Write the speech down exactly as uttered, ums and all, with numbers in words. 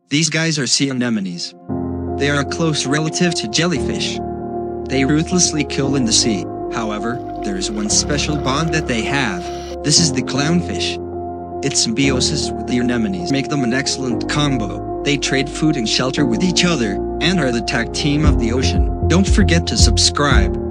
These guys are sea anemones. They are a close relative to jellyfish. They ruthlessly kill in the sea. However, there is one special bond that they have. This is the clownfish. Its symbiosis with the anemones make them an excellent combo. They trade food and shelter with each other, and are the tag team of the ocean. Don't forget to subscribe.